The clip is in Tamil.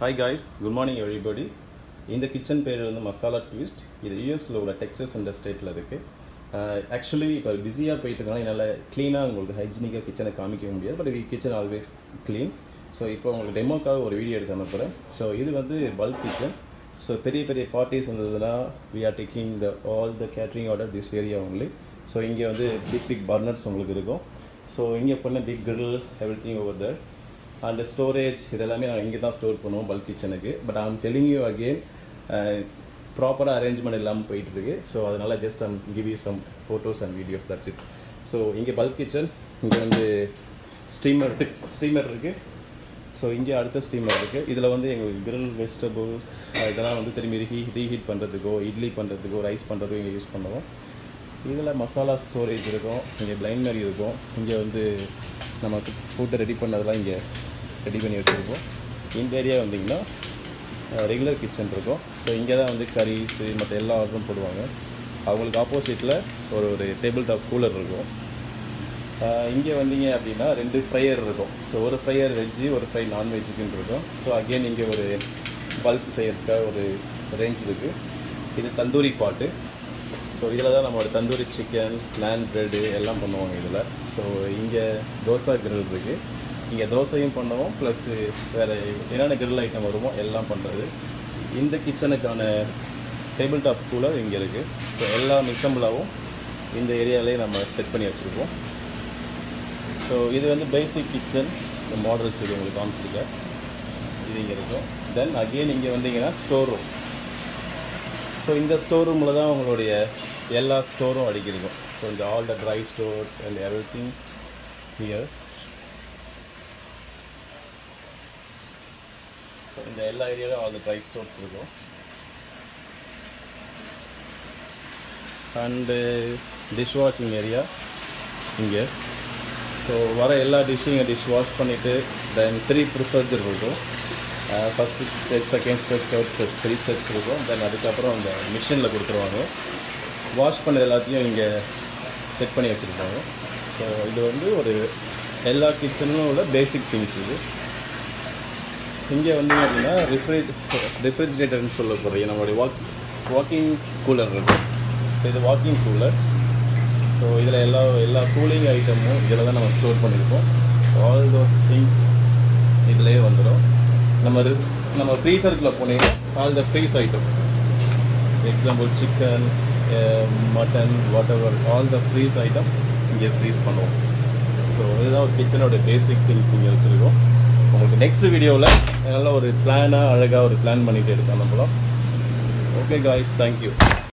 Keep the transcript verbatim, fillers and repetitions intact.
Hi guys, good morning everybody. இந்த கிச்சன் பேர் வந்து மசாலா ட்விஸ்ட். இது யூஎஸ்ல உள்ள டெக்ஸஸ் என்ற ஸ்டேட்டில் இருக்குது. ஆக்சுவலி இப்போ பிஸியாக போயிட்டு இருக்காங்க, என்னால் க்ளீனாக உங்களுக்கு ஹைஜீனிக்காக கிச்சனை காமிக்க முடியாது. But kitchen always clean. So இப்போ உங்களுக்கு டெமோக்காக ஒரு வீடியோ எடுக்க அனுப்புகிறேன். ஸோ இது வந்து பல்க் கிச்சன். ஸோ பெரிய பெரிய பார்ட்டிஸ் வந்ததுன்னா we are taking the all the catering order this area only. So இங்கே வந்து பிக் பிக் பர்னர்ஸ் உங்களுக்கு இருக்கும். ஸோ இங்கே பண்ண big grill everything over there. And storage இதெல்லாமே நான் இங்கே தான் ஸ்டோர் பண்ணுவோம் பல்க் கிச்சனுக்கு. But I'm telling you again, ப்ராப்பராக அரேஞ்ச்மெண்ட் இல்லாமல் போயிட்டுருக்கு. ஸோ அதனால் just I'm give you some photos and videos, that's it. So இங்கே பல்க் கிச்சன், இங்கே வந்து ஸ்டீமர் ஸ்டீமர் இருக்குது. ஸோ இங்கே அடுத்த ஸ்டீமர் இருக்குது. இதில் வந்து எங்களுக்கு கிரில் வெஜிடபிள்ஸ் இதெல்லாம் வந்து திரும்பி ரீ ரீஹீட் பண்ணுறதுக்கோ இட்லி பண்ணுறதுக்கோ ரைஸ் பண்ணுறதுக்கோ இங்கே யூஸ் பண்ணுவோம். இதில் மசாலா ஸ்டோரேஜ் இருக்கும், இங்கே பிளைண்ட் மாதிரி இருக்கும். இங்கே வந்து நமக்கு ஃபுட்டை ரெடி பண்ணதெல்லாம் இங்கே ரெடி பண்ணி வச்சுருக்கோம். இந்த ஏரியா வந்திங்கன்னா ரெகுலர் கிச்சன் இருக்கும். ஸோ இங்கே தான் வந்து கரீஸு மற்ற எல்லா ஆர்டரும் போடுவாங்க. அவங்களுக்கு ஆப்போசிட்டில் ஒரு ஒரு டேபிள் டாப் கூலர் இருக்கும். இங்கே வந்தீங்க அப்படின்னா ரெண்டு ஃப்ரையர் இருக்கும். ஸோ ஒரு ஃப்ரையர் வெஜ்ஜு, ஒரு ஃப்ரை நான்வெஜ்ஜுக்குன்னு இருக்கும். ஸோ அகெயின் இங்கே ஒரு பல்ஸ் செய்யறதுக்காக ஒரு ரேஞ்ச் இருக்குது. இது தந்தூரி பாட்டு. ஸோ இதில் தான் நம்மளோட தந்தூரி சிக்கன், லேண்ட் ப்ரெட்டு எல்லாம் பண்ணுவாங்க இதில். ஸோ இங்கே தோசை கிரில் இருக்குது. இங்கே தோசையும் பண்ணுவோம், ப்ளஸ்ஸு வேறு என்னென்ன கிரில் ஐட்டம் வருமோ எல்லாம் பண்ணுறது. இந்த கிச்சனுக்கான டேபிள் டாப் கூலர் இங்கே இருக்குது. ஸோ எல்லா மிசம்பிளாகவும் இந்த ஏரியாவிலே நம்ம செட் பண்ணி வச்சுருக்கோம். ஸோ இது வந்து பேசிக் கிச்சன், இந்த மாடல்ஸ் இது உங்களுக்கு காமிச்சிருக்கேன். இது இங்கே இருக்கும். தென் அகெயின் இங்கே வந்தீங்கன்னா ஸ்டோர் ரூம். ஸோ இந்த ஸ்டோர் ரூமில் தான் உங்களுடைய எல்லா ஸ்டோரும் அடிக்கிருக்கும். ஸோ இந்த all the dry stores and everything here. So இந்த எல்லா ஏரியாவிலும் ஆல் த ட்ரை ஸ்டோர்ஸ் இருக்கும். அண்டு டிஷ் வாஷிங் ஏரியா இங்கே. ஸோ வர எல்லா டிஷ்ஷும் இங்கே டிஷ் வாஷ் பண்ணிவிட்டு தென் த்ரீ ப்ரொசீஜர் இருக்கும். First step, second step, third step, three steps இருக்கும். தென் அதுக்கப்புறம் அந்த மிஷினில் கொடுத்துருவாங்க. வாஷ் பண்ண எல்லாத்தையும் இங்கே செட் பண்ணி வச்சுருப்பாங்க. ஸோ இது வந்து ஒரு எல்லா கிச்சனும் உள்ள பேசிக் திங்ஸ் இது. இங்கே வந்து அப்படின்னா ரிஃப்ரிஜ் ரெஃப்ரிஜிரேட்டர்னு சொல்ல போகிறீங்க நம்மளுடைய வாக் வாக்கிங் கூலர் இருக்கும். ஸோ இது வாக்கிங் கூலர். ஸோ இதில் எல்லா எல்லா கூலிங் ஐட்டமும் இதில் தான் நம்ம ஸ்டோர் பண்ணியிருக்கோம். ஆல் தோஸ் திங்ஸ் இதிலே வந்துடும். நம்ம நம்ம ஃப்ரீசருக்குள்ளே போனீங்கன்னா all the freeze item, example chicken, mutton, whatever, all the freeze item இங்கே ஃப்ரீஸ் பண்ணுவோம். ஸோ இதுதான் ஒரு கிச்சனோட பேசிக் திங்ஸ் இங்கே வச்சுருக்கோம். உங்களுக்கு நெக்ஸ்ட் வீடியோவில் நல்ல ஒரு பிளானாக அழகாக ஒரு பிளான் பண்ணிகிட்டு இருக்கேன் நம்மளும். Okay guys, thank you.